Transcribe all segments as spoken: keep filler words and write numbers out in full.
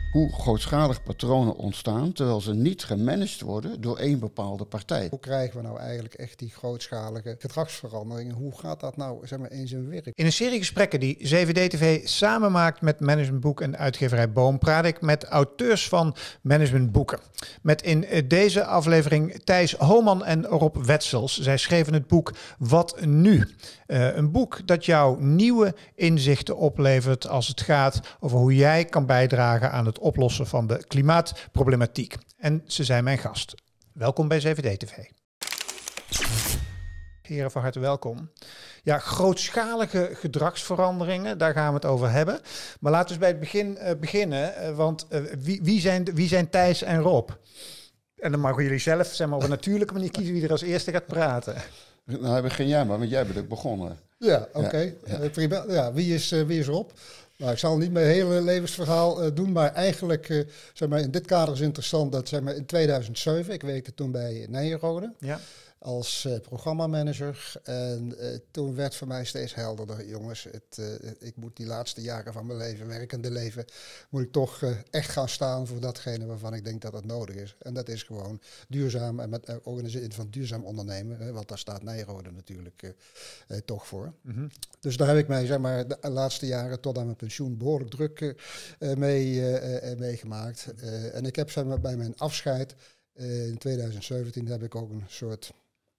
hoe grootschalig patronen ontstaan terwijl ze niet gemanaged worden door één bepaalde partij. Hoe krijgen we nou eigenlijk echt die grootschalige gedragsveranderingen? Hoe gaat dat nou, zeg maar, in zijn werk? In een serie gesprekken die zeven D T V samen maakt met Managementboek en uitgeverij Boom praat ik met auteurs van managementboeken. Met in deze aflevering Thijs Homan en Rob Wetsels. Zij schreven het boek Wat Nu? Uh, een boek dat jou nieuwe inzichten oplevert als het gaat over hoe jij kan bijdragen aan het oplossen van de klimaatproblematiek. En ze zijn mijn gast. Welkom bij zeven D T V. Heren, van harte welkom. Ja, grootschalige gedragsveranderingen, daar gaan we het over hebben. Maar laten we eens bij het begin uh, beginnen. Uh, want uh, wie, wie, zijn, wie zijn Thijs en Rob? En dan mogen jullie zelf, zeg maar, op een natuurlijke manier kiezen wie er als eerste gaat praten. Nou, begin jij maar, want jij bent ook begonnen. Ja, oké. Okay. Ja, ja. uh, ja, wie is, uh, wie is Rob? Nou, ik zal niet mijn hele levensverhaal uh, doen, maar eigenlijk, uh, zeg maar, in dit kader is interessant dat, zeg maar, in tweeduizend zeven, ik werkte toen bij Nijenrode. Ja. Als uh, programmamanager. En uh, toen werd voor mij steeds helderder, jongens, het, uh, ik moet die laatste jaren van mijn leven, werkende leven, moet ik toch uh, echt gaan staan voor datgene waarvan ik denk dat het nodig is. En dat is gewoon duurzaam en met uh, organiseren van duurzaam ondernemen, hè, want daar staat Nijenrode natuurlijk uh, uh, toch voor. Mm-hmm. Dus daar heb ik mij, zeg maar, de laatste jaren tot aan mijn pensioen behoorlijk druk uh, mee uh, uh, meegemaakt. Uh, en ik heb, zeg maar, bij mijn afscheid uh, in tweeduizend zeventien heb ik ook een soort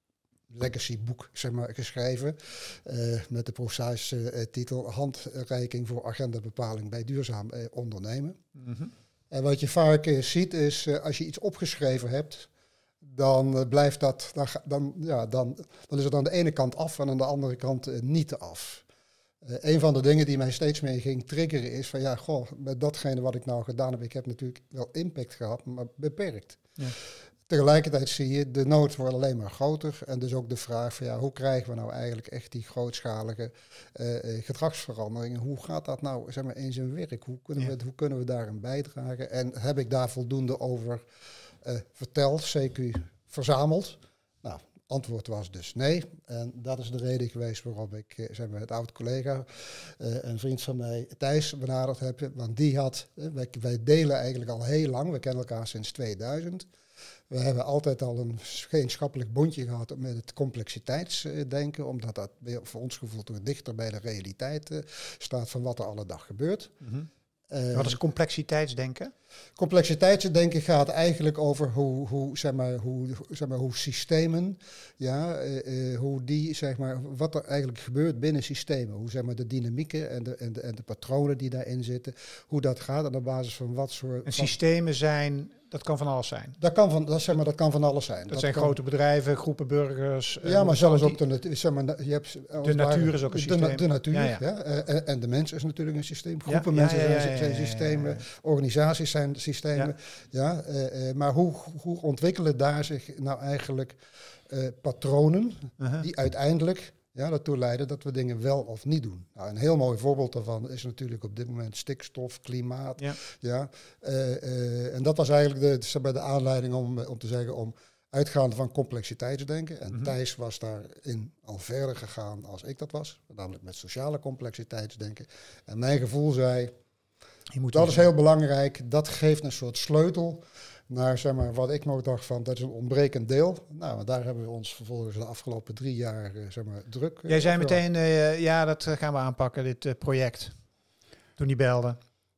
legacy-boek, zeg maar, geschreven uh, met de prozaïsche uh, titel Handreiking voor agendabepaling bij duurzaam uh, ondernemen. Mm-hmm. En wat je vaak uh, ziet is, uh, als je iets opgeschreven hebt, dan uh, blijft dat, dan, dan, ja, dan, dan is het aan de ene kant af en aan de andere kant uh, niet af. Uh, een van de dingen die mij steeds meer ging triggeren is van ja, goh, met datgene wat ik nou gedaan heb, ik heb natuurlijk wel impact gehad, maar beperkt. Ja. Tegelijkertijd zie je, de nood wordt alleen maar groter. En dus ook de vraag van ja, hoe krijgen we nou eigenlijk echt die grootschalige uh, gedragsveranderingen? Hoe gaat dat nou, zeg maar, in zijn werk? Hoe kunnen, ja. we, hoe kunnen we daarin bijdragen? En heb ik daar voldoende over uh, verteld, C Q verzameld? Nou, antwoord was dus nee. En dat is de reden geweest waarom ik, uh, zeg maar, het oud collega, uh, een vriend van mij, Thijs, benaderd heb. Want die had, uh, wij, wij delen eigenlijk al heel lang, we kennen elkaar sinds tweeduizend. We hebben altijd al een gemeenschappelijk bondje gehad met het complexiteitsdenken, omdat dat voor ons gevoel toch dichter bij de realiteit uh, staat van wat er alle dag gebeurt. Mm-hmm. Uh, wat is complexiteitsdenken? Complexiteitsdenken gaat eigenlijk over hoe, hoe, zeg maar, hoe, zeg maar, hoe systemen, ja, uh, uh, hoe die, zeg maar, wat er eigenlijk gebeurt binnen systemen. Hoe, zeg maar, de dynamieken en de, en, de, en de patronen die daarin zitten, hoe dat gaat en op basis van wat soort... En systemen zijn... Dat kan van alles zijn. Dat kan van, dat, zeg maar, dat kan van alles zijn. Dat, dat zijn kan, grote bedrijven, groepen burgers. Ja, maar zelfs ook de natuur. Zeg maar, je hebt, de natuur waar, is ook een systeem. De, de natuur, ja, ja. Ja, en, en de mens is natuurlijk een systeem. Groepen ja, mensen ja, ja, ja, zijn, zijn systemen. Ja, ja, ja. Organisaties zijn systemen. Ja. Ja, uh, uh, maar hoe, hoe ontwikkelen daar zich nou eigenlijk uh, patronen uh-huh. die uiteindelijk... Ja, dat toe leiden dat we dingen wel of niet doen. Nou, een heel mooi voorbeeld daarvan is natuurlijk op dit moment stikstof, klimaat. Ja. Ja, uh, uh, en dat was eigenlijk de, zeg maar, de aanleiding om, om te zeggen, om uitgaande van complexiteitsdenken. En mm-hmm. Thijs was daarin al verder gegaan als ik dat was. Namelijk met sociale complexiteitsdenken. En mijn gevoel zei, Je moet dat is heel belangrijk. Dat geeft een soort sleutel naar, zeg maar, wat ik nog dacht van, dat is een ontbrekend deel. Nou, daar hebben we ons vervolgens de afgelopen drie jaar, uh, zeg maar, druk. Jij zei meteen, uh, ja, dat gaan we aanpakken, dit uh, project. Toen die belde.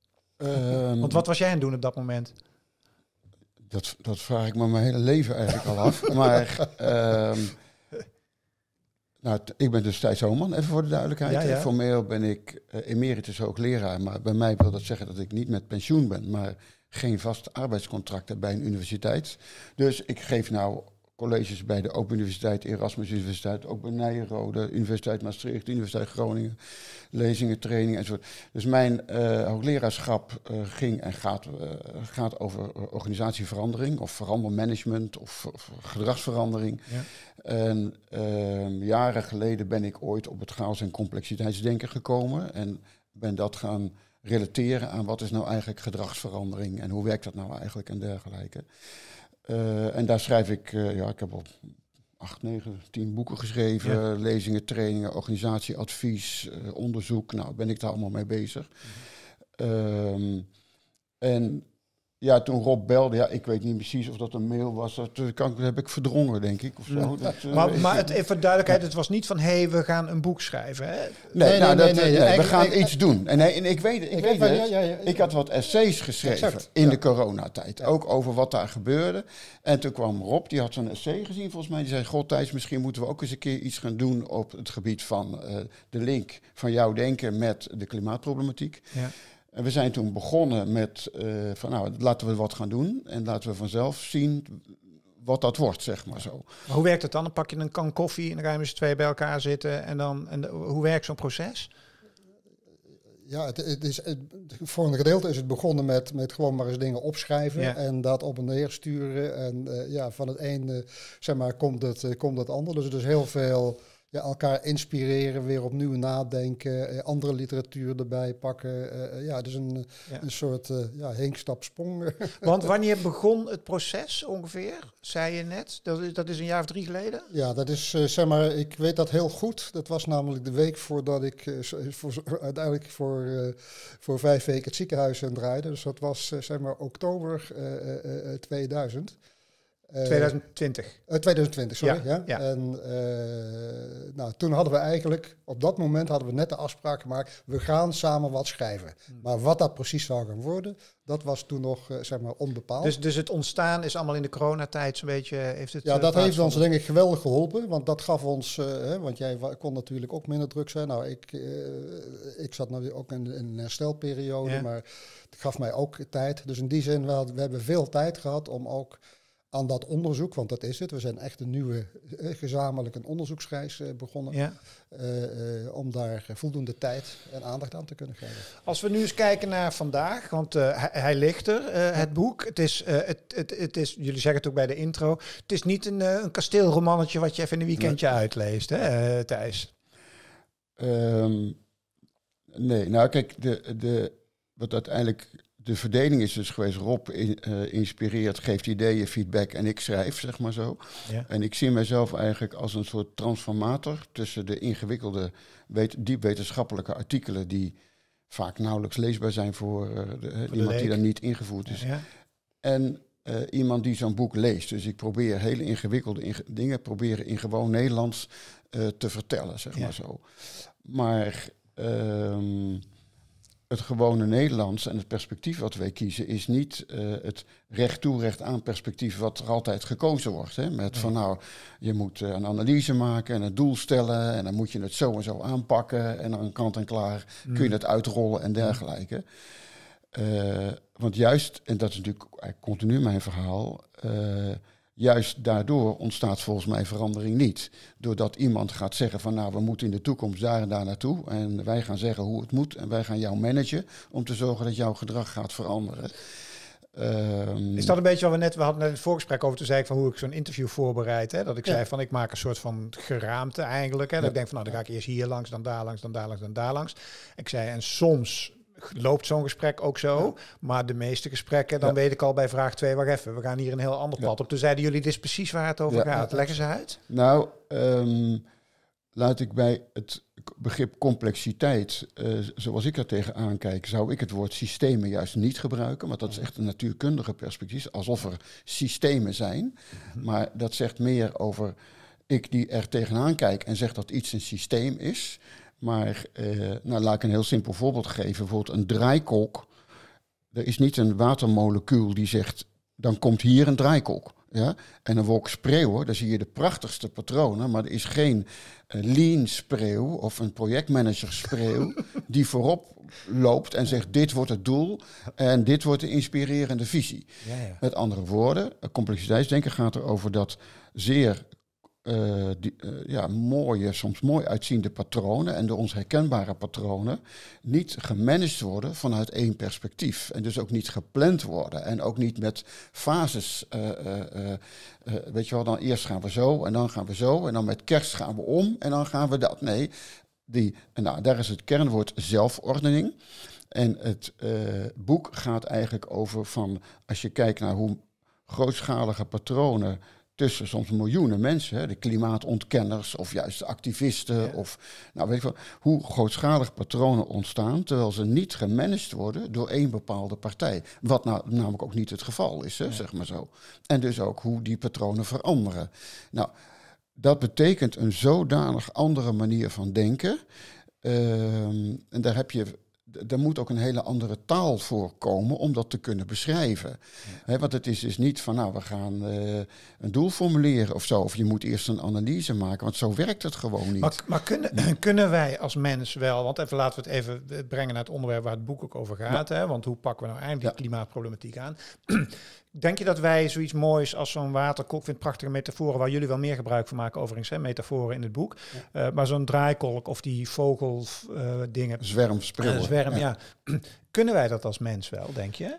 Um, Want wat was jij aan het doen op dat moment? Dat, dat vraag ik me mijn hele leven eigenlijk al af. Maar um, nou, t- ik ben dus Thijs Homan, even voor de duidelijkheid. Ja, ja. Formeel ben ik uh, emeritus hoogleraar, maar bij mij wil dat zeggen dat ik niet met pensioen ben, maar geen vast arbeidscontract heb bij een universiteit. Dus ik geef nou colleges bij de Open Universiteit, Erasmus Universiteit, ook bij Nijenrode, Universiteit Maastricht, Universiteit Groningen, lezingen, trainingen enzovoort. Dus mijn uh, hoogleraarschap uh, ging en gaat, uh, gaat over organisatieverandering of verandermanagement of, of gedragsverandering. Ja. En uh, jaren geleden ben ik ooit op het chaos- en complexiteitsdenken gekomen en ben dat gaan relateren aan wat is nou eigenlijk gedragsverandering en hoe werkt dat nou eigenlijk en dergelijke. Uh, en daar schrijf ik, uh, ja, ik heb al acht, negen, tien boeken geschreven, ja. lezingen, trainingen, organisatieadvies, uh, onderzoek. Nou, ben ik daar allemaal mee bezig. Mm-hmm. Um, En ja, toen Rob belde, ja, ik weet niet precies of dat een mail was. Dat, kan, dat heb ik verdrongen, denk ik. Of zo. Ja. Dat, uh, maar maar het, even voor duidelijkheid, het was niet van, hé, hey, we gaan een boek schrijven. Hè? Nee, nee, nou, nee, dat, nee, nee, nee, nee we gaan ik, iets ik, doen. En, nee, en ik weet, ik ik weet heb, het. ja, ja, ja, ik had wat essays geschreven exact, in ja. de coronatijd. Ja. Ook over wat daar gebeurde. En toen kwam Rob, die had zo'n essay gezien volgens mij. Die zei, god Thijs, misschien moeten we ook eens een keer iets gaan doen op het gebied van uh, de link van jouw denken met de klimaatproblematiek. Ja. En we zijn toen begonnen met uh, van nou, laten we wat gaan doen. En laten we vanzelf zien wat dat wordt, zeg maar zo. Maar hoe werkt het dan? Dan pak je een kan koffie en dan ga je met z'n twee bij elkaar zitten. En dan, en de, hoe werkt zo'n proces? Ja, het, het is, het, voor een gedeelte is het begonnen met, met gewoon maar eens dingen opschrijven. Ja. En dat op een neer sturen. En uh, ja, van het een uh, zeg maar, komt het, uh, komt het ander. Dus het is heel veel... Ja, elkaar inspireren, weer opnieuw nadenken, eh, andere literatuur erbij pakken. Uh, ja, dus een, ja. een soort uh, ja, heenstap-sprong. Want wanneer begon het proces ongeveer, zei je net? Dat is, dat is een jaar of drie geleden? Ja, dat is, uh, zeg maar, ik weet dat heel goed. Dat was namelijk de week voordat ik uh, voor, uiteindelijk voor, uh, voor vijf weken het ziekenhuis in draaide. Dus dat was, uh, zeg maar, oktober uh, uh, tweeduizend. Uh, twintig twintig. Uh, twintig twintig, sorry. Ja, ja. ja. En uh, nou, toen hadden we eigenlijk, op dat moment hadden we net de afspraak gemaakt, we gaan samen wat schrijven. Hmm. Maar wat dat precies zou gaan worden, dat was toen nog, uh, zeg maar, onbepaald. Dus, dus het ontstaan is allemaal in de coronatijd zo'n beetje, heeft het... Ja, uh, dat heeft ons denk ik geweldig geholpen, want dat gaf ons, uh, hè, want jij kon natuurlijk ook minder druk zijn. Nou, ik, uh, ik zat nou ook in, in een herstelperiode, ja. maar het gaf mij ook tijd. Dus in die zin, we, hadden, we hebben veel tijd gehad om ook aan dat onderzoek, want dat is het. We zijn echt een nieuwe, eh, gezamenlijk een onderzoeksreis eh, begonnen. Ja. Uh, uh, om daar voldoende tijd en aandacht aan te kunnen geven. Als we nu eens kijken naar vandaag, want uh, hij, hij ligt er, uh, ja. het boek. Het is, uh, het, het, het is, jullie zeggen het ook bij de intro, het is niet een, uh, een kasteelromannetje wat je even in een weekendje nee. uitleest, hè, uh, Thijs? Um, nee, nou kijk, de, de, wat uiteindelijk... De verdeling is dus geweest, Rob in, uh, inspireert, geeft ideeën, feedback en ik schrijf, zeg maar zo. Ja. En ik zie mezelf eigenlijk als een soort transformator tussen de ingewikkelde, weet, diep wetenschappelijke artikelen die vaak nauwelijks leesbaar zijn voor, uh, de, voor iemand die daar niet ingevoerd is. Ja. En uh, iemand die zo'n boek leest. Dus ik probeer hele ingewikkelde inge- dingen proberen in gewoon Nederlands uh, te vertellen, zeg ja. maar zo. Maar... Um, Het gewone Nederlands en het perspectief wat wij kiezen is niet uh, het recht toe, recht aan perspectief wat er altijd gekozen wordt. Hè? Met nee. van nou, je moet uh, een analyse maken en een doel stellen en dan moet je het zo en zo aanpakken en dan kant en klaar mm. kun je het uitrollen en dergelijke. Uh, want juist, en dat is natuurlijk continu mijn verhaal, uh, juist daardoor ontstaat volgens mij verandering niet. Doordat iemand gaat zeggen van nou, we moeten in de toekomst daar en daar naartoe. En wij gaan zeggen hoe het moet. En wij gaan jou managen om te zorgen dat jouw gedrag gaat veranderen. Um, is dat een beetje wat we net, we hadden net het voorgesprek over, toen zei ik van hoe ik zo'n interview voorbereid. Hè? Dat ik ja. zei van ik maak een soort van geraamte eigenlijk. Hè? Dat ja. ik denk van nou, dan ga ik eerst hier langs, dan daar langs, dan daar langs, dan daar langs. Ik zei en soms loopt zo'n gesprek ook zo. Ja. Maar de meeste gesprekken, dan ja. weet ik al bij vraag twee, wacht even, we gaan hier een heel ander pad ja. op. Toen zeiden jullie, dit is precies waar het over ja. gaat. Leggen ze uit? Nou, um, laat ik bij het begrip complexiteit, uh, zoals ik er tegenaan kijk, zou ik het woord systemen juist niet gebruiken. Want dat is echt een natuurkundige perspectief, alsof er systemen zijn. Maar dat zegt meer over ik die er tegenaan kijk en zeg dat iets een systeem is. Maar uh, nou, laat ik een heel simpel voorbeeld geven. Bijvoorbeeld een draaikolk. Er is niet een watermolecuul die zegt, dan komt hier een draaikolk. Ja? En een wolk spreeuwen, daar zie je de prachtigste patronen. Maar er is geen uh, lean spreeuw of een projectmanager spreeuw die voorop loopt en zegt, dit wordt het doel en dit wordt de inspirerende visie. Ja, ja. Met andere woorden, complexiteitsdenken gaat erover dat zeer... Uh, die, uh, ja, mooie, soms mooi uitziende patronen en door ons herkenbare patronen niet gemanaged worden vanuit één perspectief. En dus ook niet gepland worden en ook niet met fases. Uh, uh, uh, uh, weet je wel, dan eerst gaan we zo en dan gaan we zo en dan met kerst gaan we om en dan gaan we dat. Nee, die, nou, daar is het kernwoord zelfordening. En het uh, boek gaat eigenlijk over van, als je kijkt naar hoe grootschalige patronen tussen soms miljoenen mensen, hè, de klimaatontkenners of juist de activisten, ja. of nou weet ik wel, hoe grootschalig patronen ontstaan, terwijl ze niet gemanaged worden door één bepaalde partij. Wat nou namelijk ook niet het geval is, hè, ja. zeg maar zo. En dus ook hoe die patronen veranderen. Nou, dat betekent een zodanig andere manier van denken. Um, en daar heb je... Er moet ook een hele andere taal voor komen om dat te kunnen beschrijven. Ja. He, want het is dus niet van, nou, we gaan uh, een doel formuleren of zo. Of je moet eerst een analyse maken, want zo werkt het gewoon niet. Maar, maar kunnen, kunnen wij als mens wel, want even laten we het even brengen naar het onderwerp waar het boek ook over gaat. Ja. Hè, want hoe pakken we nou eigenlijk die ja. klimaatproblematiek aan? Denk je dat wij zoiets moois als zo'n waterkolk, ik vind prachtige metaforen waar jullie wel meer gebruik van maken overigens, hè, metaforen in het boek. Ja. Uh, maar zo'n draaikolk of die vogel uh, dingen. Zwerm, sprillen. Uh, zwerm, ja. ja. Kunnen wij dat als mens wel, denk je?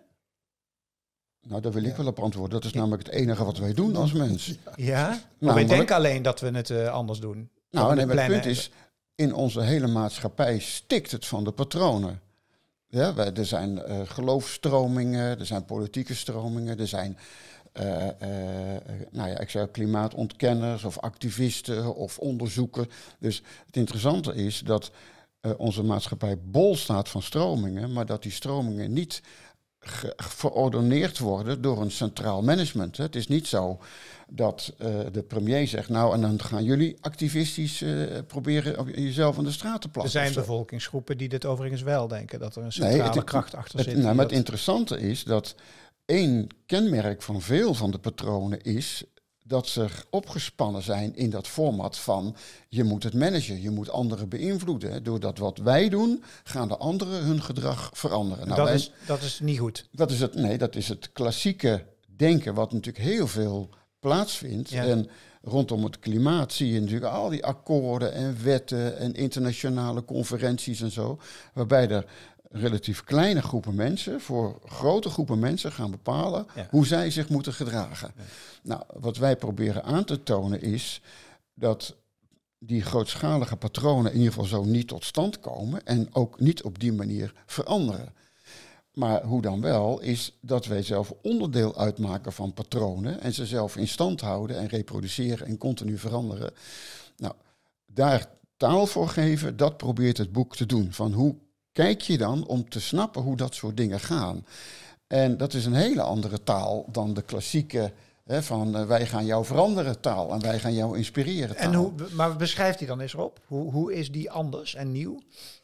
Nou, daar wil ik ja. wel op antwoorden. Dat is namelijk het enige wat wij doen als mens. Ja? Maar nou, wij denken alleen dat we het uh, anders doen. Nou, nee, maar het punt is, in onze hele maatschappij stikt het van de patronen. Ja, wij, er zijn uh, geloofsstromingen, er zijn politieke stromingen, er zijn uh, uh, nou ja, ik zei klimaatontkenners of activisten of onderzoekers. Dus het interessante is dat uh, onze maatschappij bol staat van stromingen, maar dat die stromingen niet ge- verordoneerd worden door een centraal management. Hè. Het is niet zo dat uh, de premier zegt, nou, en dan gaan jullie activistisch uh, proberen jezelf aan de straat te plaatsen. Er zijn bevolkingsgroepen die dit overigens wel denken, dat er een centrale nee, het, kracht achter het, zit. Nou, maar dat... het interessante is dat één kenmerk van veel van de patronen is dat ze opgespannen zijn in dat format van je moet het managen, je moet anderen beïnvloeden. Doordat wat wij doen, gaan de anderen hun gedrag veranderen. Nou, dat, wij, is, dat is niet goed. Dat is het, nee, dat is het klassieke denken wat natuurlijk heel veel plaatsvindt. Ja. En rondom het klimaat zie je natuurlijk al die akkoorden en wetten en internationale conferenties en zo, waarbij er relatief kleine groepen mensen voor grote groepen mensen gaan bepalen ja. hoe zij zich moeten gedragen. Ja. Nou, wat wij proberen aan te tonen is dat die grootschalige patronen in ieder geval zo niet tot stand komen en ook niet op die manier veranderen. Maar hoe dan wel, is dat wij zelf onderdeel uitmaken van patronen en ze zelf in stand houden en reproduceren en continu veranderen. Nou, daar taal voor geven, dat probeert het boek te doen. Van hoe kijk je dan om te snappen hoe dat soort dingen gaan? En dat is een hele andere taal dan de klassieke hè, van uh, wij gaan jou veranderen taal en wij gaan jou inspireren taal. En hoe, maar beschrijft hij dan eens op? Hoe, hoe is die anders en nieuw?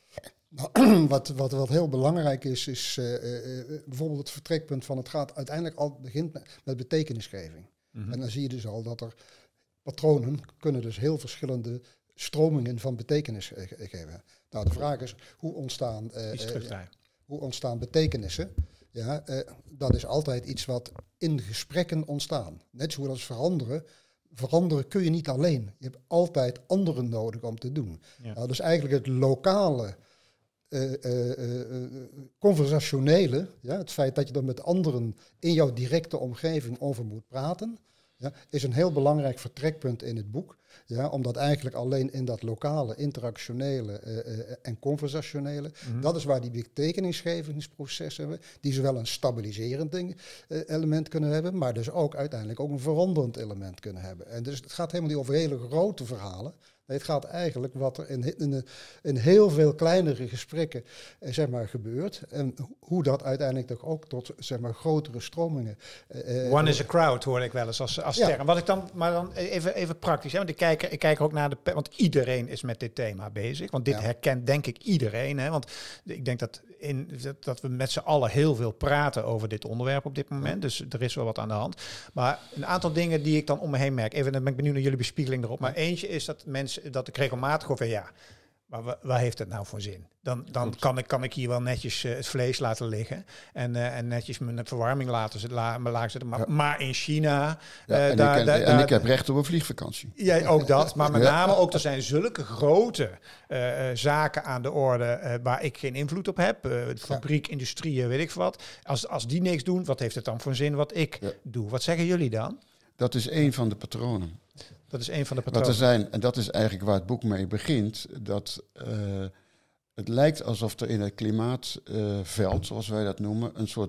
Nou, wat, wat, wat heel belangrijk is, is uh, uh, bijvoorbeeld het vertrekpunt van het gaat uiteindelijk al begint met, met betekenisgeving. Mm-hmm. En dan zie je dus al dat er patronen kunnen dus heel verschillende stromingen van betekenis uh, geven. Nou, de vraag is, hoe ontstaan, uh, uh, hoe ontstaan betekenissen? Ja, uh, dat is altijd iets wat in gesprekken ontstaan. Net zoals veranderen. Veranderen kun je niet alleen. Je hebt altijd anderen nodig om te doen. Ja. Nou, dus eigenlijk het lokale, uh, uh, uh, conversationele, ja, het feit dat je dan met anderen in jouw directe omgeving over moet praten, ja, is een heel belangrijk vertrekpunt in het boek. Ja, omdat eigenlijk alleen in dat lokale, interactionele uh, uh, en conversationele, mm-hmm. dat is waar die betekenisgevingsprocessen hebben, die zowel een stabiliserend ding, uh, element kunnen hebben, maar dus ook uiteindelijk ook een veranderend element kunnen hebben. En dus het gaat helemaal niet over hele grote verhalen. Nee, het gaat eigenlijk wat er in, in, in heel veel kleinere gesprekken eh, zeg maar, gebeurt. En hoe dat uiteindelijk toch ook tot zeg maar, grotere stromingen... Uh, One is a crowd, hoor ik wel eens als, als ja. term. Wat ik dan, maar dan even, even praktisch. Hè? Want ik kijk, ik kijk ook naar de... Want iedereen is met dit thema bezig. Want dit ja. herkent denk ik iedereen. Hè? Want ik denk dat, in, dat, dat we met z'n allen heel veel praten over dit onderwerp op dit moment. Dus er is wel wat aan de hand. Maar een aantal dingen die ik dan om me heen merk. Even, dan ben ik benieuwd naar jullie bespiegeling erop. Maar eentje is dat mensen... dat ik regelmatig over ja, maar wa- waar heeft het nou voor zin? Dan, dan kan, ik, kan ik hier wel netjes uh, het vlees laten liggen en, uh, en netjes mijn verwarming laten zitten, la, me laag zetten. Maar, ja. maar in China... Ja, uh, en, daar, ik, daar, en daar, ik heb recht op een vliegvakantie. Ja, ook dat. Maar met ja. name ook, er zijn zulke grote uh, zaken aan de orde uh, waar ik geen invloed op heb. Uh, de fabriek, ja. industrieën, weet ik wat. Als, als die niks doen, wat heeft het dan voor zin wat ik ja. doe? Wat zeggen jullie dan? Dat is één van de patronen. Dat is een van de patronen. Wat er zijn, en dat is eigenlijk waar het boek mee begint, dat uh, het lijkt alsof er in het klimaatveld, uh, zoals wij dat noemen, een soort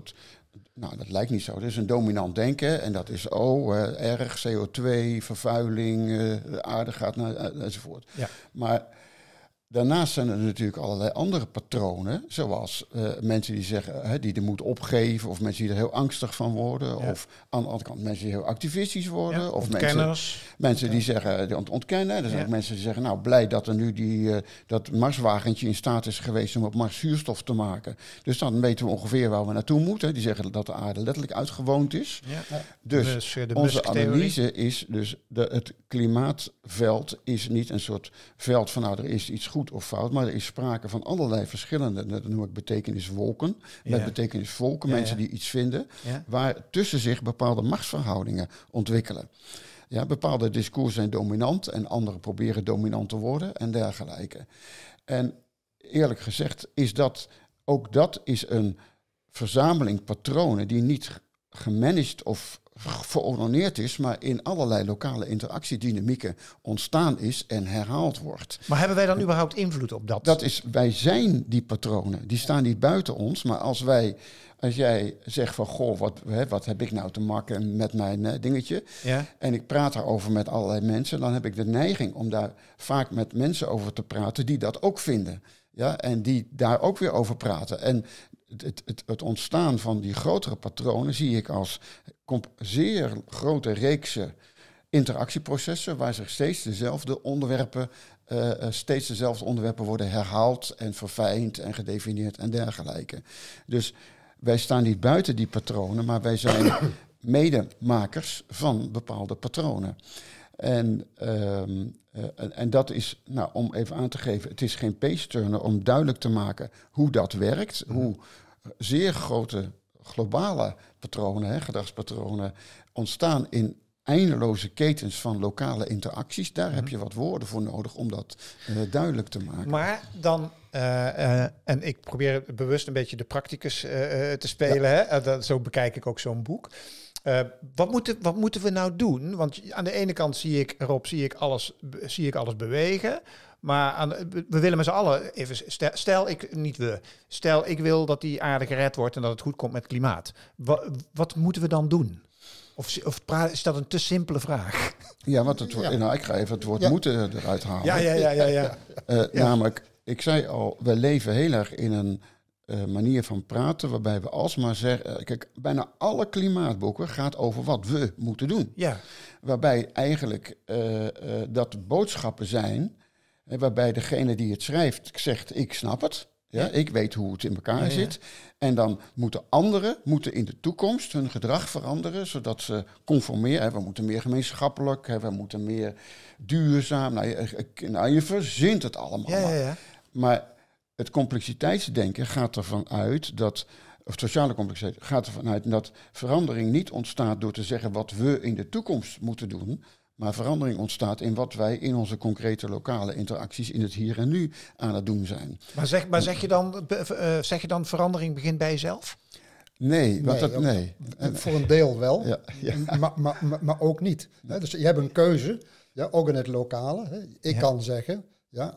nou, dat lijkt niet zo. Dat is een dominant denken en dat is, oh, uh, erg, C O twee, vervuiling, uh, de aarde gaat naar, uh, enzovoort. Ja. Maar daarnaast zijn er natuurlijk allerlei andere patronen, zoals uh, mensen die zeggen, uh, die de moed opgeven, of mensen die er heel angstig van worden, ja. of aan de andere kant mensen die heel activistisch worden, ja, of mensen, mensen ja. die zeggen, die ont- ontkennen. Er zijn ja. ook mensen die zeggen, nou, blij dat er nu die, uh, dat Marswagentje in staat is geweest om op Mars zuurstof te maken. Dus dan weten we ongeveer waar we naartoe moeten. Die zeggen dat de aarde letterlijk uitgewoond is. Ja. Dus, dus de onze analyse is dus, de, het klimaatveld is niet een soort veld van, nou, er is iets goed of fout, maar er is sprake van allerlei verschillende, dat noem ik betekeniswolken, ja. met betekenisvolken, ja, mensen ja. die iets vinden, ja. waar tussen zich bepaalde machtsverhoudingen ontwikkelen. Ja, bepaalde discoursen zijn dominant en andere proberen dominant te worden en dergelijke. En eerlijk gezegd is dat, ook dat is een verzameling patronen die niet gemanaged of verordoneerd is, maar in allerlei lokale interactiedynamieken ontstaan is en herhaald wordt. Maar hebben wij dan überhaupt invloed op dat? Dat is, wij zijn die patronen. Die staan niet buiten ons, maar als wij, als jij zegt van, goh, wat, hè, wat heb ik nou te maken met mijn uh, dingetje? Ja. En ik praat daarover met allerlei mensen, dan heb ik de neiging om daar vaak met mensen over te praten die dat ook vinden. Ja, en die daar ook weer over praten. En Het, het, het ontstaan van die grotere patronen zie ik als zeer grote reeksen interactieprocessen waar zich steeds dezelfde onderwerpen, uh, steeds dezelfde onderwerpen worden herhaald en verfijnd en gedefinieerd en dergelijke. Dus wij staan niet buiten die patronen, maar wij zijn medemakers van bepaalde patronen. En, um, uh, en, en dat is, nou, om even aan te geven, het is geen pace-turner om duidelijk te maken hoe dat werkt, mm. hoe zeer grote globale patronen, hè, gedragspatronen, ontstaan in eindeloze ketens van lokale interacties. Daar mm. heb je wat woorden voor nodig om dat uh, duidelijk te maken. Maar dan, uh, uh, en ik probeer bewust een beetje de practicus uh, te spelen, ja. hè? Uh, dat, zo bekijk ik ook zo'n boek. Uh, wat, moeten, wat moeten we nou doen? Want aan de ene kant zie ik erop, zie ik alles, zie ik alles bewegen. Maar aan, we willen met z'n allen, even stel, stel ik, niet we, stel ik wil dat die aarde gered wordt en dat het goed komt met klimaat. Wat, wat moeten we dan doen? Of, of is dat een te simpele vraag? Ja, want het woord, ja. nou, ik ga even het woord ja. moeten eruit halen. Ja, ja, ja, ja. ja. Uh, ja. Namelijk, ik zei al, we leven heel erg in een Uh, manier van praten, waarbij we alsmaar zeggen, uh, kijk, bijna alle klimaatboeken gaat over wat we moeten doen. Ja. Waarbij eigenlijk uh, uh, dat boodschappen zijn, uh, waarbij degene die het schrijft zegt, ik snap het, ja, ja. ik weet hoe het in elkaar ja, zit. Ja. En dan moeten anderen moeten in de toekomst hun gedrag veranderen, zodat ze conformeren. Hè, we moeten meer gemeenschappelijk, hè, we moeten meer duurzaam. Nou, je, nou, je verzint het allemaal. Ja, ja, ja. Maar het complexiteitsdenken gaat ervan uit dat, of sociale complexiteit gaat ervan uit dat verandering niet ontstaat door te zeggen wat we in de toekomst moeten doen, maar verandering ontstaat in wat wij in onze concrete lokale interacties in het hier en nu aan het doen zijn. Maar zeg, maar zeg je dan, uh, zeg je dan verandering begint bij jezelf? Nee, want nee, dat, nee. Voor een deel wel, ja, ja. Maar, maar, maar, maar ook niet. Hè? Dus je hebt een keuze, ja, ook in het lokale. Hè? Ik ja. kan zeggen, ja.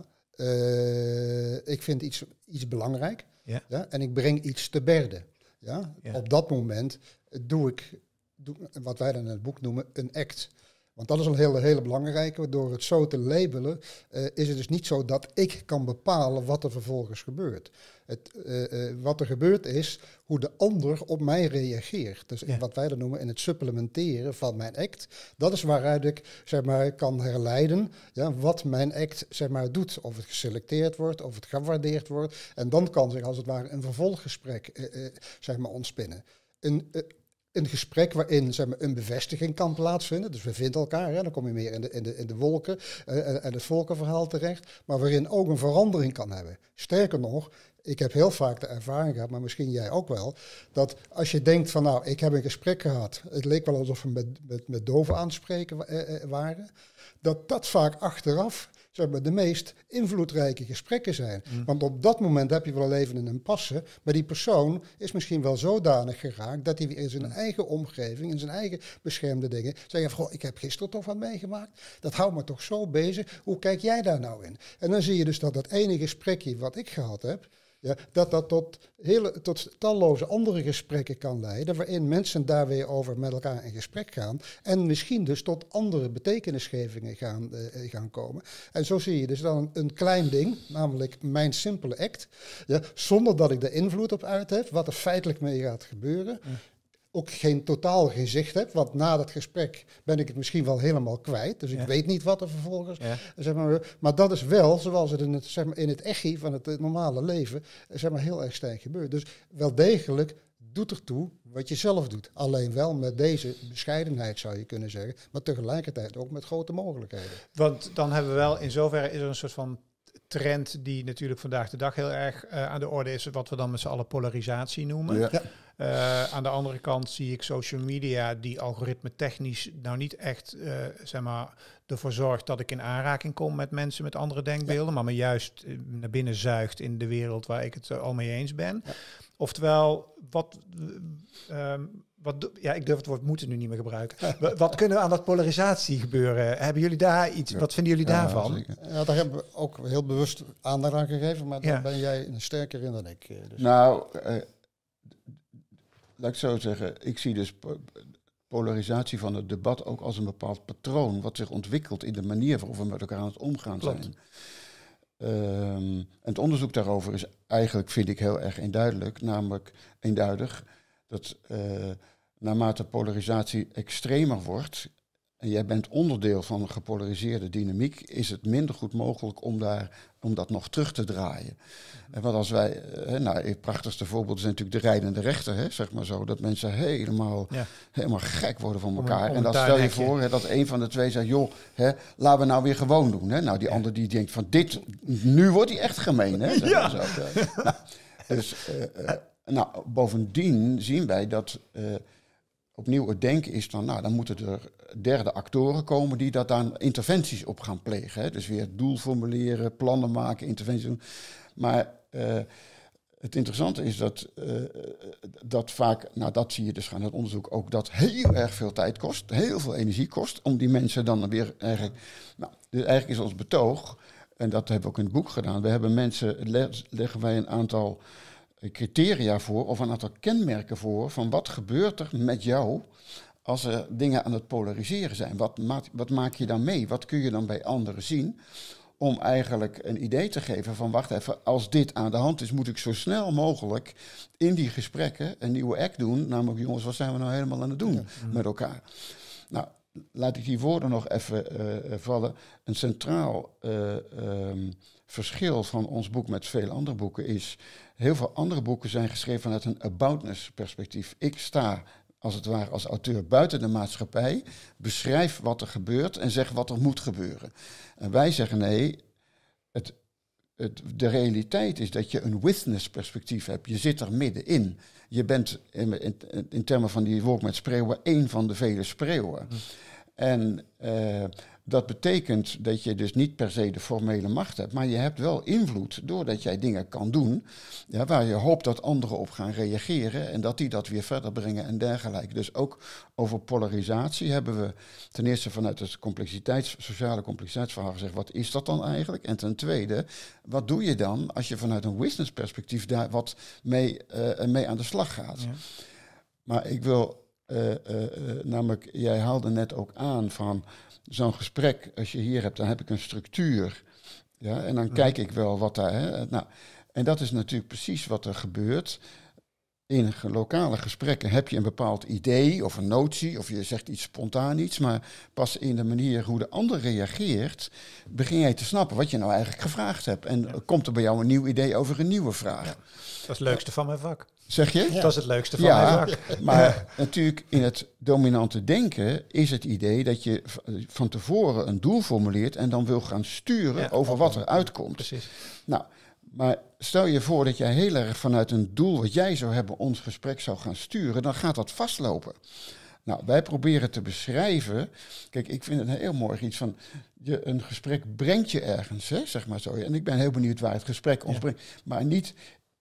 Uh, ik vind iets, iets belangrijk ja. Ja, en ik breng iets te berde. Ja? Ja. Op dat moment doe ik doe, wat wij dan in het boek noemen een act. Want dat is een hele, hele belangrijke. Door het zo te labelen uh, is het dus niet zo dat ik kan bepalen wat er vervolgens gebeurt. Het, uh, uh, wat er gebeurt is hoe de ander op mij reageert. Dus ja. wat wij dan noemen in het supplementeren van mijn act. Dat is waaruit ik zeg maar, kan herleiden ja, wat mijn act zeg maar, doet. Of het geselecteerd wordt, of het gewaardeerd wordt. En dan kan zich als het ware een vervolggesprek uh, uh, zeg maar, ontspinnen. Een, uh, Een gesprek waarin zeg maar, een bevestiging kan plaatsvinden. Dus we vinden elkaar, hè, dan kom je meer in de, in de, in de wolken uh, en het volkenverhaal terecht. Maar waarin ook een verandering kan hebben. Sterker nog, ik heb heel vaak de ervaring gehad, maar misschien jij ook wel, dat als je denkt van nou, ik heb een gesprek gehad. Het leek wel alsof we met, met, met doven aan het spreken uh, waren. Dat dat vaak achteraf zeg maar, de meest invloedrijke gesprekken zijn. Mm. Want op dat moment heb je wel even in een passen, maar die persoon is misschien wel zodanig geraakt dat hij weer in zijn mm. eigen omgeving, in zijn eigen beschermde dingen, zegt, goh, ik heb gisteren toch wat meegemaakt, dat houdt me toch zo bezig, hoe kijk jij daar nou in? En dan zie je dus dat dat ene gesprekje wat ik gehad heb, Ja, dat dat tot, hele, tot talloze andere gesprekken kan leiden, waarin mensen daar weer over met elkaar in gesprek gaan en misschien dus tot andere betekenisgevingen gaan, uh, gaan komen. En zo zie je dus dan een, een klein ding, namelijk mijn simpele act, ja, zonder dat ik er invloed op uit heb, wat er feitelijk mee gaat gebeuren. Ja. Ook geen totaal gezicht heb, want na dat gesprek ben ik het misschien wel helemaal kwijt. Dus ik ja. weet niet wat er vervolgens... Ja. Zeg maar, maar dat is wel, zoals het in het, zeg maar, in het echi van het, het normale leven, zeg maar, heel erg sterk gebeurt. Dus wel degelijk doet ertoe wat je zelf doet. Alleen wel met deze bescheidenheid, zou je kunnen zeggen, maar tegelijkertijd ook met grote mogelijkheden. Want dan hebben we wel, in zoverre is er een soort van trend die natuurlijk vandaag de dag heel erg uh, aan de orde is, wat we dan met z'n allen polarisatie noemen. Ja. Ja. Uh, aan de andere kant zie ik social media die algoritme technisch nou niet echt uh, zeg maar, ervoor zorgt dat ik in aanraking kom met mensen met andere denkbeelden, ja. maar me juist uh, naar binnen zuigt in de wereld waar ik het uh, al mee eens ben. Ja. Oftewel, wat... Uh, um, Wat, ja, ik durf het woord moeten nu niet meer gebruiken. Wat kunnen we aan dat polarisatie gebeuren? Hebben jullie daar iets? Ja. Wat vinden jullie ja, daarvan? Ja, daar hebben we ook heel bewust aandacht aan gegeven, maar ja. daar ben jij sterker in dan ik. Dus. Nou, uh, laat ik zo zeggen, ik zie dus polarisatie van het debat ook als een bepaald patroon wat zich ontwikkelt in de manier waarop we met elkaar aan het omgaan Klopt. zijn. Um, en het onderzoek daarover is eigenlijk, vind ik, heel erg eenduidelijk, namelijk eenduidig dat uh, naarmate polarisatie extremer wordt en jij bent onderdeel van een gepolariseerde dynamiek, is het minder goed mogelijk om, daar, om dat nog terug te draaien. En wat als wij, uh, nou, het prachtigste voorbeeld is natuurlijk de rijdende rechter, hè, zeg maar zo, dat mensen helemaal, ja. helemaal gek worden van elkaar. Om, om en dan stel je voor hè, dat een van de twee zegt, joh, hè, laten we nou weer gewoon doen. Hè. Nou, die ja. ander die denkt van dit, nu wordt hij echt gemeen. Hè, zeg ja. maar zo. Nou, dus... Uh, uh, Nou, bovendien zien wij dat uh, opnieuw het denken is dan, nou, dan moeten er derde actoren komen die dat dan interventies op gaan plegen. Hè? Dus weer doel formuleren, plannen maken, interventies doen. Maar uh, het interessante is dat, uh, dat vaak, nou dat zie je dus aan het onderzoek ook, dat heel erg veel tijd kost, heel veel energie kost, om die mensen dan weer eigenlijk, nou, dus eigenlijk is ons betoog, en dat hebben we ook in het boek gedaan, we hebben mensen, leggen wij een aantal criteria voor of een aantal kenmerken voor van wat gebeurt er met jou als er dingen aan het polariseren zijn. Wat, maak, wat maak je dan mee? Wat kun je dan bij anderen zien om eigenlijk een idee te geven van wacht even, als dit aan de hand is, moet ik zo snel mogelijk in die gesprekken een nieuwe act doen. Namelijk, jongens, wat zijn we nou helemaal aan het doen ja. met elkaar? Nou, laat ik die woorden nog even uh, vallen. Een centraal uh, um, verschil van ons boek met vele andere boeken is, heel veel andere boeken zijn geschreven vanuit een aboutness perspectief. Ik sta, als het ware, als auteur buiten de maatschappij, beschrijf wat er gebeurt en zeg wat er moet gebeuren. En wij zeggen nee, het, het, de realiteit is dat je een witness perspectief hebt. Je zit er middenin. Je bent in, in, in termen van die woord met spreeuwen één van de vele spreeuwen. Hm. En uh, dat betekent dat je dus niet per se de formele macht hebt, maar je hebt wel invloed doordat jij dingen kan doen, ja, waar je hoopt dat anderen op gaan reageren en dat die dat weer verder brengen en dergelijke. Dus ook over polarisatie hebben we ten eerste vanuit het complexiteits, sociale complexiteitsverhaal gezegd, wat is dat dan eigenlijk? En ten tweede, wat doe je dan als je vanuit een business perspectief daar wat mee, uh, mee aan de slag gaat? Ja. Maar ik wil Uh, uh, uh, namelijk, jij haalde net ook aan van zo'n gesprek, als je hier hebt, dan heb ik een structuur. Ja, en dan ja. kijk ik wel wat daar... Hè, nou, en dat is natuurlijk precies wat er gebeurt. In lokale gesprekken heb je een bepaald idee of een notie, of je zegt iets spontaan iets, maar pas in de manier hoe de ander reageert, begin jij te snappen wat je nou eigenlijk gevraagd hebt. En ja. komt er bij jou een nieuw idee over een nieuwe vraag. Ja. Dat is het leukste ja. van mijn vak. Zeg je? Ja. Dat is het leukste van ja, mijn vak. Maar natuurlijk in het dominante denken is het idee dat je van tevoren een doel formuleert en dan wil gaan sturen ja, over wat er uitkomt. Precies. Nou, maar stel je voor dat jij heel erg vanuit een doel wat jij zou hebben ons gesprek zou gaan sturen, dan gaat dat vastlopen. Nou, wij proberen te beschrijven. Kijk, ik vind het een heel mooi iets van, je, een gesprek brengt je ergens, hè, zeg maar zo. En ik ben heel benieuwd waar het gesprek ons ja. brengt. Maar niet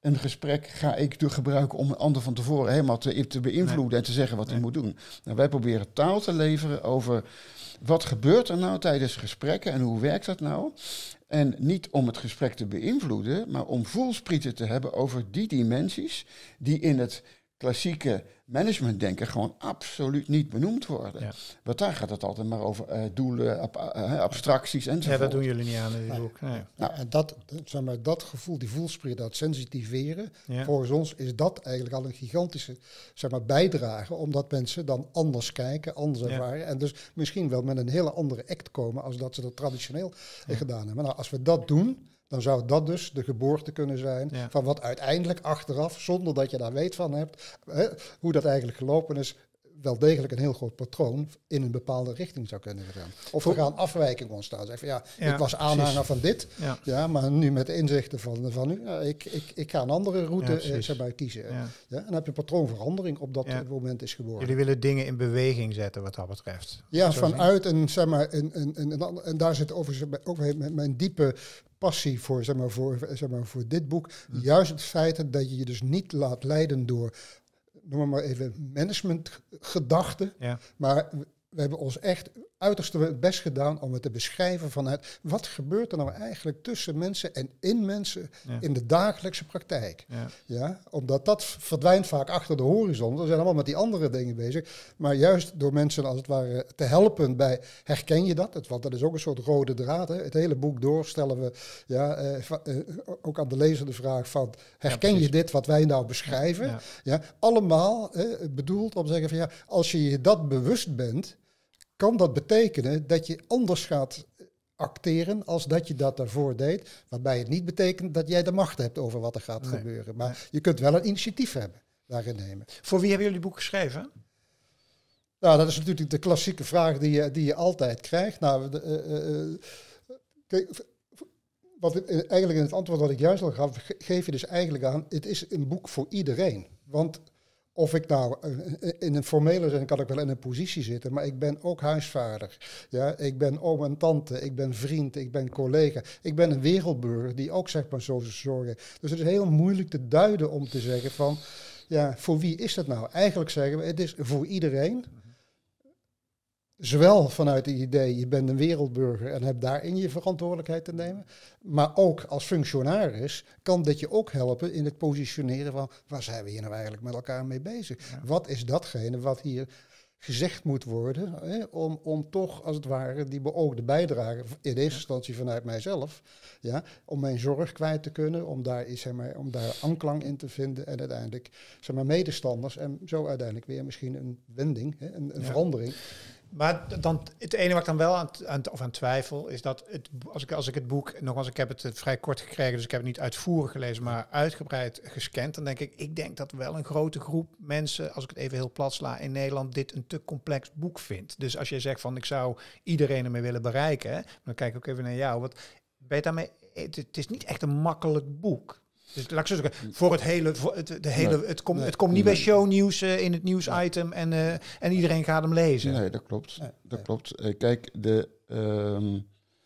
een gesprek ga ik te gebruiken om een ander van tevoren helemaal te, te beïnvloeden nee. en te zeggen wat nee. hij moet doen. Nou, wij proberen taal te leveren over wat gebeurt er nou tijdens gesprekken en hoe werkt dat nou? En niet om het gesprek te beïnvloeden, maar om voelsprieten te hebben over die dimensies die in het klassieke managementdenken gewoon absoluut niet benoemd worden. Ja. Want daar gaat het altijd maar over uh, doelen, ab, uh, abstracties enzovoort. Ja, dat doen jullie niet aan in dit boek. Nee. Nou, en dat, zeg maar, dat gevoel, die voelspriet, dat sensitiveren, ja. volgens ons is dat eigenlijk al een gigantische zeg maar, bijdrage, omdat mensen dan anders kijken, anders ja. ervaren en dus misschien wel met een hele andere act komen als dat ze dat traditioneel ja. gedaan hebben. Nou, als we dat doen, dan zou dat dus de geboorte kunnen zijn ja. van wat uiteindelijk achteraf, zonder dat je daar weet van hebt, hè, hoe dat eigenlijk gelopen is, wel degelijk een heel groot patroon in een bepaalde richting zou kunnen gaan. Of er gaan afwijkingen ontstaan. Zeg van, ja, ja, ik was aanhanger precies. van dit, ja. Ja, maar nu met de inzichten van, van nu, ja, ik, ik, ik ga een andere route ja, eh, zeg maar, kiezen. Ja. Ja, en dan heb je patroonverandering op dat ja. moment is geboren. Jullie willen dingen in beweging zetten wat dat betreft. Ja, vanuit een, zeg maar, een, een, een, een, en daar zit over, ook mijn, mijn diepe passie voor, zeg maar, voor, zeg maar, voor dit boek. Hm. Juist het feit dat je je dus niet laat leiden door, noem maar even, managementgedachten. Ja. Maar we hebben ons echt uiterste best gedaan om het te beschrijven vanuit wat gebeurt er nou eigenlijk tussen mensen en in mensen ja. in de dagelijkse praktijk. Ja. Ja, omdat dat verdwijnt vaak achter de horizon. We zijn allemaal met die andere dingen bezig. Maar juist door mensen als het ware te helpen bij herken je dat? Het, want dat is ook een soort rode draad. Hè? Het hele boek door stellen we ja, uh, uh, ook aan de lezer de vraag van herken ja, je dit wat wij nou beschrijven? Ja. Ja, allemaal uh, bedoeld om te zeggen van ja, als je je dat bewust bent, kan dat betekenen dat je anders gaat acteren als dat je dat daarvoor deed. Waarbij het niet betekent dat jij de macht hebt over wat er gaat nee, gebeuren. Maar nee. je kunt wel een initiatief hebben, daarin nemen. Voor wie hebben jullie boek geschreven? Nou, dat is natuurlijk de klassieke vraag die je, die je altijd krijgt. Nou, de, uh, uh, kijk, wat ik, eigenlijk in het antwoord wat ik juist al gaf, geef je dus eigenlijk aan, het is een boek voor iedereen. Want of ik nou in een formele zin kan ik wel in een positie zitten, maar ik ben ook huisvader. Ja, ik ben oom en tante, ik ben vriend, ik ben collega. Ik ben een wereldburger die ook zeg maar zo zorgen. Dus het is heel moeilijk te duiden om te zeggen van, ja, voor wie is het nou? Eigenlijk zeggen we, het is voor iedereen. Zowel vanuit het idee, je bent een wereldburger en hebt daarin je verantwoordelijkheid te nemen. Maar ook als functionaris kan dit je ook helpen in het positioneren van, waar zijn we hier nou eigenlijk met elkaar mee bezig? Ja. Wat is datgene wat hier gezegd moet worden, hè, om, om toch als het ware die beoogde bijdrage, in eerste instantie vanuit mijzelf, ja, om mijn zorg kwijt te kunnen, om daar, zeg maar, om daar aanklang in te vinden en uiteindelijk zeg maar, medestanders en zo uiteindelijk weer misschien een wending, hè, een, een ja. verandering. Maar dan, het ene wat ik dan wel aan, aan, of aan twijfel, is dat het, als, ik, als ik het boek, nogmaals, ik heb het vrij kort gekregen, dus ik heb het niet uitvoerig gelezen, maar uitgebreid gescand, dan denk ik, ik denk dat wel een grote groep mensen, als ik het even heel plat sla, in Nederland dit een te complex boek vindt. Dus als je zegt van, ik zou iedereen ermee willen bereiken, dan kijk ik ook even naar jou. Wat, ben je daarmee, het, het is niet echt een makkelijk boek. Dus laat ik zo zeggen, voor het hele, voor het, de hele, nee, het komt, nee, het komt niet nee. bij shownieuws uh, in het nieuwsitem nee. en, uh, en iedereen gaat hem lezen. Nee, dat klopt. Nee. Dat nee. klopt. Uh, kijk, de, um,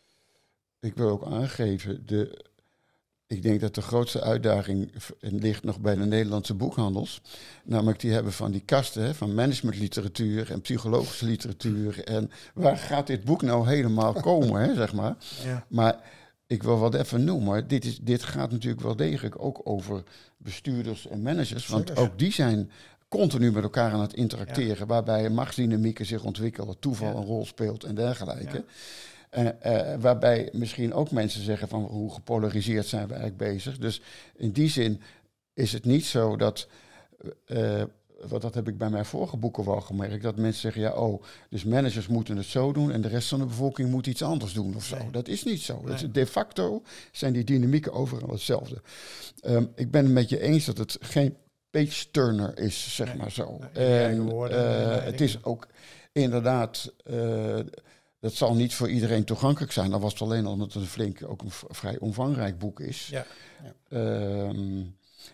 ik wil ook aangeven, de, ik denk dat de grootste uitdaging ligt nog bij de Nederlandse boekhandels. Namelijk die hebben van die kasten, hè, van managementliteratuur en psychologische literatuur. En waar gaat dit boek nou helemaal komen, hè, zeg maar. Ja. Maar ik wil wat even noemen, dit, is, dit gaat natuurlijk wel degelijk ook over bestuurders en managers. Want Zeker. ook die zijn continu met elkaar aan het interacteren. Ja. Waarbij machtsdynamieken zich ontwikkelen, toeval ja. een rol speelt en dergelijke. Ja. Uh, uh, waarbij misschien ook mensen zeggen van hoe gepolariseerd zijn we eigenlijk bezig. Dus in die zin is het niet zo dat, uh, wat dat heb ik bij mijn vorige boeken wel gemerkt, dat mensen zeggen, ja, oh, dus managers moeten het zo doen en de rest van de bevolking moet iets anders doen of zo. Nee. Dat is niet zo. Nee. Dat, de facto zijn die dynamieken overal hetzelfde. Um, ik ben het met je eens dat het geen page-turner is, zeg nee. maar zo. Nee, en woorden, uh, nee, het is ook inderdaad, uh, dat zal niet voor iedereen toegankelijk zijn. Dat was het alleen omdat het een flink, ook een v- vrij omvangrijk boek is. Ja. Ja. Um,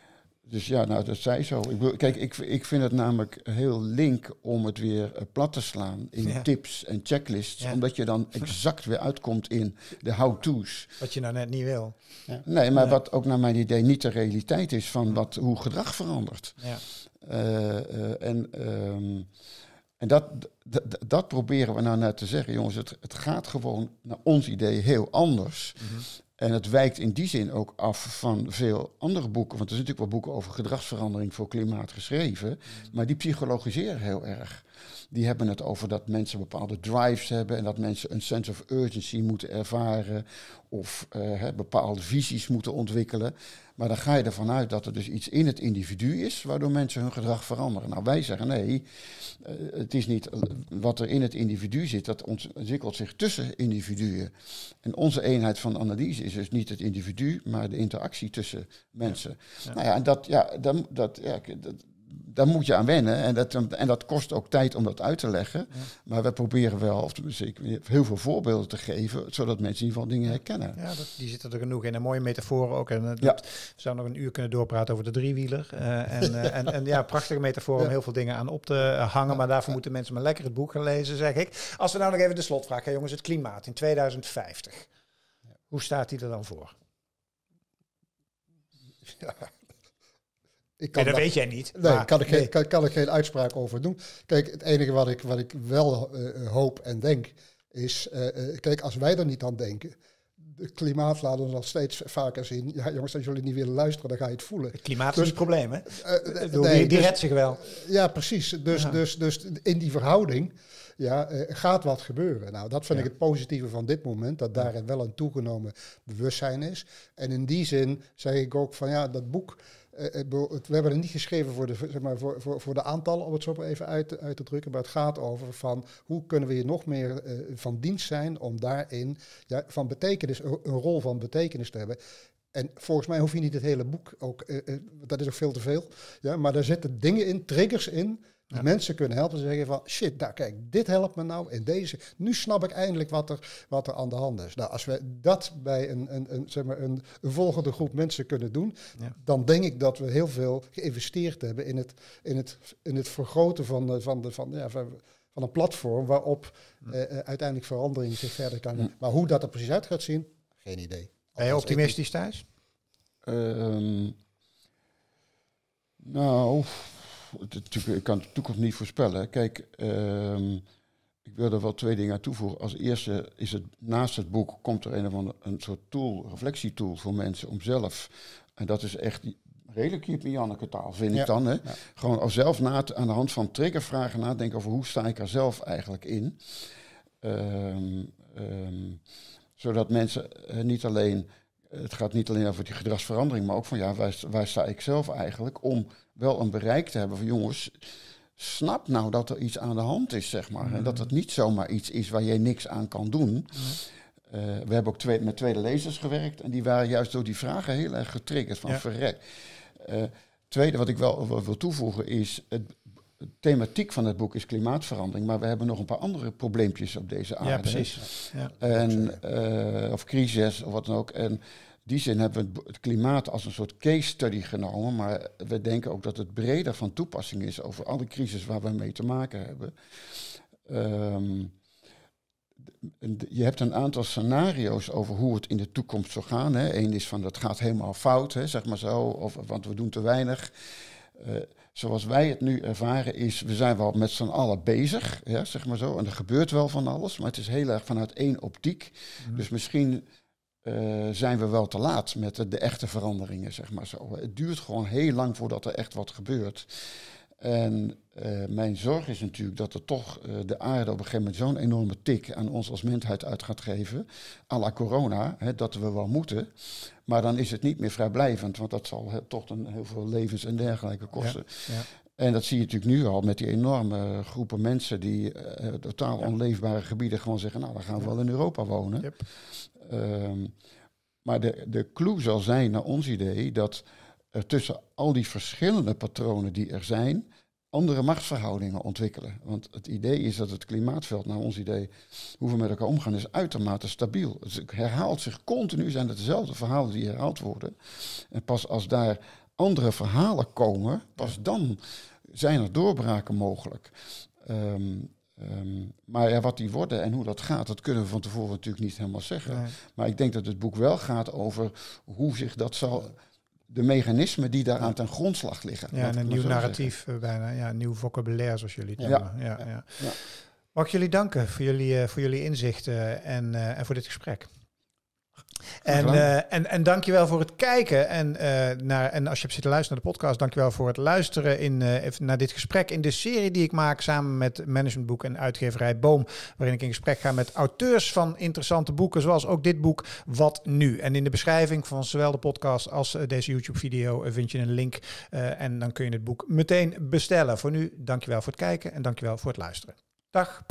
Dus ja, nou, dat zei zo. Ik bedoel, kijk, ik, ik vind het namelijk heel link om het weer uh, plat te slaan in ja. tips en checklists. Ja. Omdat je dan exact weer uitkomt in de how-to's. Wat je nou net niet wil. Ja. Nee, maar ja. wat ook naar mijn idee niet de realiteit is van wat, hoe gedrag verandert. Ja. Uh, uh, en um, en dat, d- d- dat proberen we nou net te zeggen. Jongens, het, het gaat gewoon naar ons idee heel anders. Mm-hmm. En het wijkt in die zin ook af van veel andere boeken. Want er zijn natuurlijk wel boeken over gedragsverandering voor klimaat geschreven. Maar die psychologiseren heel erg. Die hebben het over dat mensen bepaalde drives hebben. En dat mensen een sense of urgency moeten ervaren. Of uh, he, bepaalde visies moeten ontwikkelen. Maar dan ga je ervan uit dat er dus iets in het individu is, waardoor mensen hun gedrag veranderen. Nou, wij zeggen nee, uh, het is niet wat er in het individu zit, dat ontwikkelt zich tussen individuen. En onze eenheid van analyse is dus niet het individu, maar de interactie tussen mensen. Ja. Ja. Nou ja, en dat, ja, dat, dat, ja, dat, daar moet je aan wennen. En dat, en dat kost ook tijd om dat uit te leggen. Ja. Maar we proberen wel, of zeker heel veel voorbeelden te geven, zodat mensen in ieder geval dingen herkennen. Ja, dat, die zitten er genoeg in. En mooie metaforen ook. En, uh, ja. dat, we zouden nog een uur kunnen doorpraten over de driewieler. Uh, en, uh, en, en ja, prachtige metaforen ja. om heel veel dingen aan op te hangen. Maar daarvoor moeten mensen maar lekker het boek gaan lezen, zeg ik. Als we nou nog even de slotvraag hebben, jongens. Het klimaat in tweeduizend vijftig. Ja. Hoe staat die er dan voor? Ja. Ik kan nee, dat, dat weet jij niet. Nee, daar kan, nee. kan, kan ik geen uitspraak over doen. Kijk, het enige wat ik, wat ik wel uh, hoop en denk is... Uh, uh, kijk, als wij er niet aan denken... Het klimaat laat ons nog steeds vaker zien... Ja, jongens, als jullie niet willen luisteren, dan ga je het voelen. Het klimaat is dus, een probleem, hè? Uh, uh, nee, die die dus, redt zich wel. Ja, precies. Dus, ja. Dus, dus in die verhouding... Ja, uh, gaat wat gebeuren. Nou, dat vind ja. ik het positieve van dit moment, dat daarin wel een toegenomen bewustzijn is. En in die zin zeg ik ook van ja, dat boek, uh, we hebben het niet geschreven voor de, zeg maar, voor, voor, voor de aantallen, om het zo maar even uit, uit te drukken, maar het gaat over van hoe kunnen we hier nog meer uh, van dienst zijn om daarin ja, van betekenis, een rol van betekenis te hebben. En volgens mij hoef je niet het hele boek ook, uh, uh, dat is ook veel te veel, ja, maar daar zitten dingen in, triggers in, die ja. mensen kunnen helpen te zeggen van shit, nou kijk, dit helpt me nou in deze. Nu snap ik eindelijk wat er, wat er aan de hand is. Nou, als we dat bij een, een, een, zeg maar een, een volgende groep mensen kunnen doen, ja. dan denk ik dat we heel veel geïnvesteerd hebben in het, in het, in het vergroten van, de, van, de, van, ja, van, van een platform waarop ja. uh, uiteindelijk verandering zich verder kan. Ja. Maar hoe dat er precies uit gaat zien, geen idee. Ben je optimistisch thuis? Um, nou... Ik kan de toekomst niet voorspellen. Kijk, um, ik wil er wel twee dingen aan toevoegen. Als eerste is het naast het boek komt er een of andere een soort tool, reflectietool voor mensen om zelf. En dat is echt redelijk Janneke taal, vind ja. ik dan. Hè? Ja. Gewoon al zelf na te, aan de hand van triggervragen nadenken over hoe sta ik er zelf eigenlijk in. Um, um, zodat mensen uh, niet alleen, het gaat niet alleen over die gedragsverandering, maar ook van ja, waar, waar sta ik zelf eigenlijk om wel een bereik te hebben van jongens, snap nou dat er iets aan de hand is, zeg maar. Mm-hmm. En dat het niet zomaar iets is waar je niks aan kan doen. Mm-hmm. Uh, we hebben ook twee, met tweede lezers gewerkt en die waren juist door die vragen heel erg getriggerd van ja. verrek. Uh, tweede wat ik wel, wel wil toevoegen is, het, de thematiek van het boek is klimaatverandering, maar we hebben nog een paar andere probleempjes op deze aarde. Ja, precies. Ja. En, uh, of crisis of wat dan ook. En in die zin hebben we het klimaat als een soort case study genomen, maar we denken ook dat het breder van toepassing is over alle crises waar we mee te maken hebben. Um, je hebt een aantal scenario's over hoe het in de toekomst zal gaan. Hè. Eén is van dat gaat helemaal fout, hè, zeg maar zo, of want we doen te weinig. Uh, zoals wij het nu ervaren is, we zijn wel met z'n allen bezig, ja, zeg maar zo. En er gebeurt wel van alles, maar het is heel erg vanuit één optiek. Mm-hmm. Dus misschien uh, zijn we wel te laat met de, de echte veranderingen, zeg maar zo. Het duurt gewoon heel lang voordat er echt wat gebeurt. En uh, mijn zorg is natuurlijk dat er toch uh, de aarde op een gegeven moment zo'n enorme tik aan ons als mensheid uit gaat geven, à la corona, hè, dat we wel moeten. Maar dan is het niet meer vrijblijvend, want dat zal he, toch een, heel veel levens en dergelijke kosten. Ja, ja. En dat zie je natuurlijk nu al met die enorme groepen mensen die uh, totaal ja. onleefbare gebieden gewoon zeggen, nou dan gaan we ja. wel in Europa wonen. Yep. Um, maar de, de clue zal zijn naar ons idee dat er tussen al die verschillende patronen die er zijn, andere machtsverhoudingen ontwikkelen. Want het idee is dat het klimaatveld, naar ons idee, hoe we met elkaar omgaan, is uitermate stabiel. Het herhaalt zich continu, zijn het dezelfde verhalen die herhaald worden. En pas als daar andere verhalen komen, pas dan zijn er doorbraken mogelijk. Um, um, maar ja, wat die worden en hoe dat gaat, dat kunnen we van tevoren natuurlijk niet helemaal zeggen. Nee. Maar ik denk dat het boek wel gaat over hoe zich dat zal... de mechanismen die daaraan ten grondslag liggen. Ja, en een nieuw narratief uh, bijna. Ja, een nieuw vocabulaire, zoals jullie het noemen. Ja. Ja, ja. Ja. Ja. Mag ik jullie danken voor jullie, uh, voor jullie inzichten en, uh, en voor dit gesprek. En, uh, en, en dankjewel voor het kijken. En, uh, naar, en als je hebt zitten luisteren naar de podcast, dankjewel voor het luisteren in, uh, naar dit gesprek in de serie die ik maak samen met Management Boek en uitgeverij Boom. Waarin ik in gesprek ga met auteurs van interessante boeken, zoals ook dit boek, Wat Nu? En in de beschrijving van zowel de podcast als uh, deze YouTube-video uh, vind je een link. Uh, en dan kun je het boek meteen bestellen. Voor nu, dankjewel voor het kijken en dankjewel voor het luisteren. Dag.